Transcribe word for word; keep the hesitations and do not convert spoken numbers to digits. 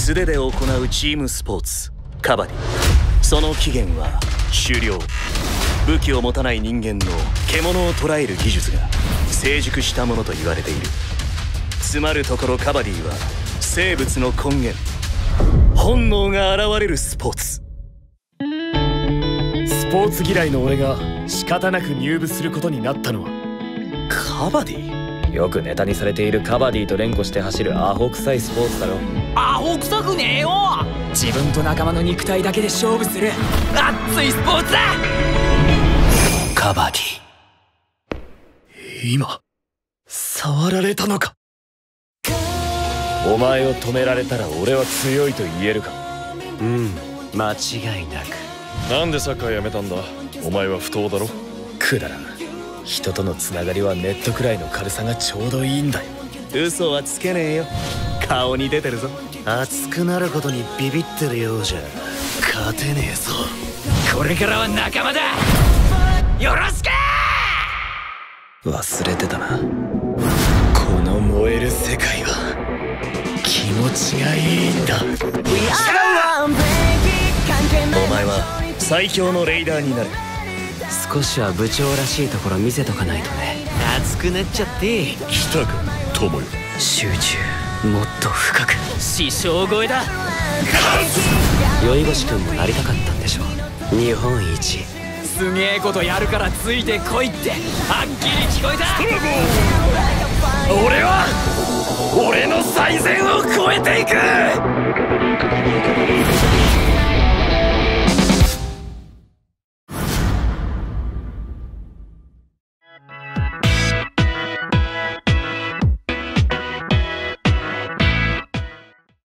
素手で行うチームスポーツカバディ。その起源は狩猟。武器を持たない人間の獣を捕らえる技術が成熟したものと言われている。つまるところカバディは生物の根源、本能が現れるスポーツ。スポーツ嫌いの俺が仕方なく入部することになったのはカバディ。 よくネタにされているカバディと連呼して走るアホ臭いスポーツだろ。 アホ臭くねえよ。自分と仲間の肉体だけで勝負する熱いスポーツだ。 カバディ。今触られたのか。 お前を止められたら俺は強いと言えるか。 うん、間違いなく。 なんでサッカーやめたんだ。お前は不当だろ。 くだらん。人とのつながりはネットくらいの軽さがちょうどいいんだよ。 嘘はつけねえよ。顔に出てるぞ。熱くなることにビビってるようじゃ勝てねえぞ。 これからは仲間だ。よろしく。 忘れてたな。この燃える世界は気持ちがいいんだ。違うわ。お前は最強のレイダーになる。少しは部長らしいところ見せとかないとね。熱くなっちゃって。 来たか友よ。 集中、もっと深く。 師匠超えだ。 酔い越君もなりたかったんでしょ。日本一。 すげえことやるからついてこいってはっきり聞こえた。 俺は俺の最善を超えていく。